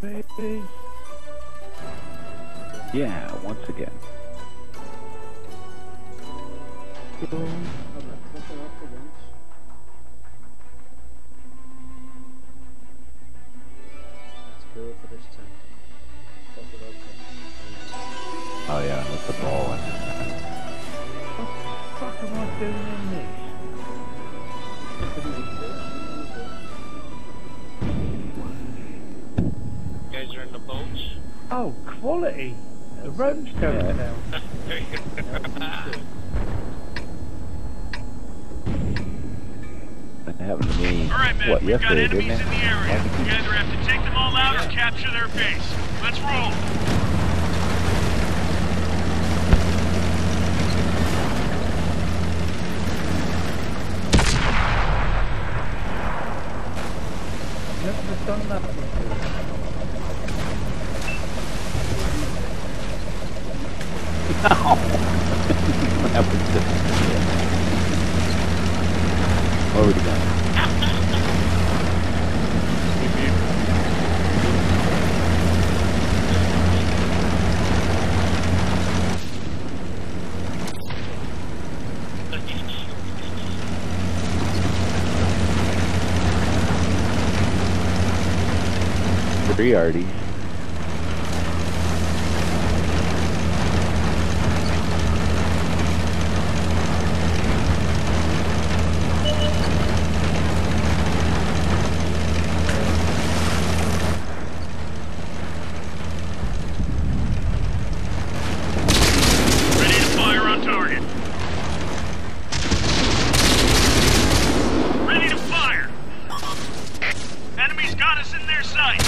Baby. Yeah, once again. Oh yeah, with the ball. What the fuck am I doing in this? You guys are in the boats? Oh, quality! The rope's going down. That happened to me, Alright, man, what, we've got yesterday, enemies didn't in it? the area. We either have to take them all out or capture their base. Let's roll. Never done that before. That was just, what we got? Three already. Ready to fire on target. Ready to fire. Enemies got us in their sights.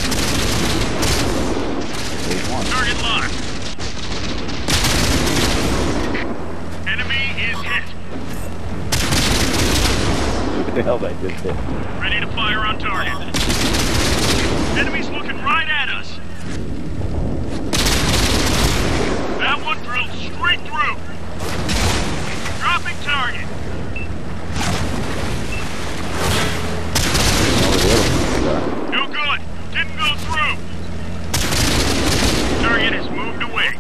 Target locked. Enemy is hit. What the hell did I just hit? Ready to fire on target. Enemies looking right at us. That one drilled straight through. Dropping target. No good. Didn't go through. Target has moved away.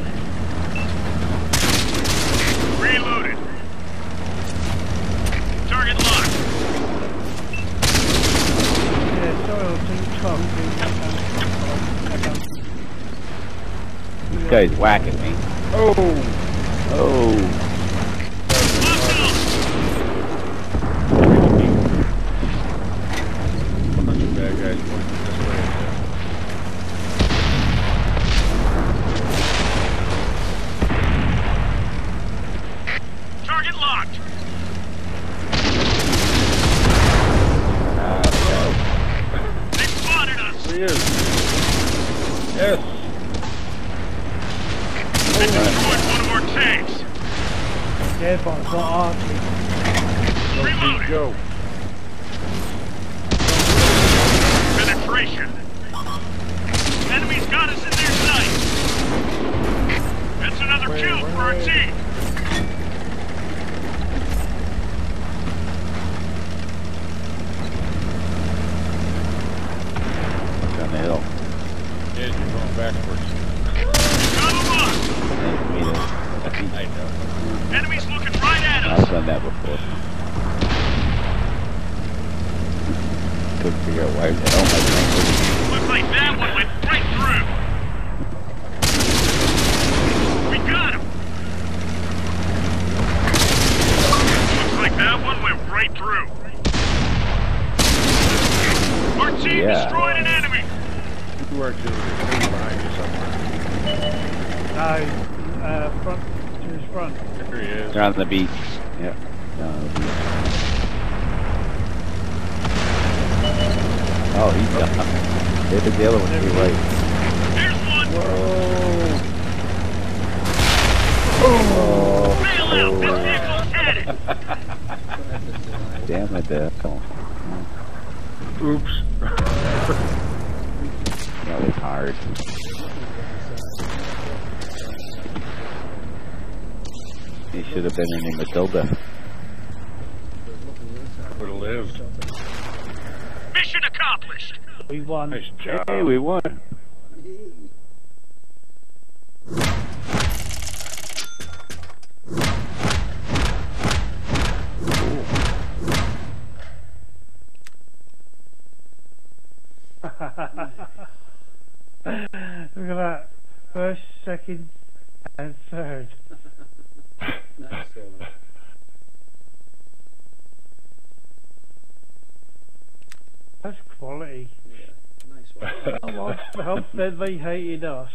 Reloaded. Target locked. Yeah, sorry, I was too tough. This guy's whacking me. Oh! Oh! Bunch of bad guys going this way. Target locked. They spotted us. There he is. Yes. They destroyed one of our tanks. Yeah, but I've got archery. Reloading. Go. Penetration. Enemies got us in their sights. That's another kill for our team. Down the hill. Yeah, you're going backwards. Got them up. I know. Enemies looking right at I've us. done that before. Couldn't figure out why the hell my tank was. Looks like that one went right through. We got him. Looks like that one went right through. Our team Yeah. destroyed an enemy. You are too. Behind you somewhere. No, front to his front. There he is. They're on the beach. Yep. They're on the beach. Oh, he's got There's the other one to your right. There's one. Oh. Bail out. This vehicle's headed. Damn it, oh. Oops. That was hard. He should have been in Matilda. Would have lived. Mission accomplished. We won. Nice job. Hey, we won. Look at that. First, second, and third. Nice one. That's quality. Yeah, nice one. How said they hated us.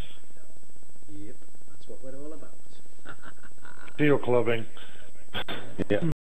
Yep, that's what we're all about. Steel clubbing. Yeah.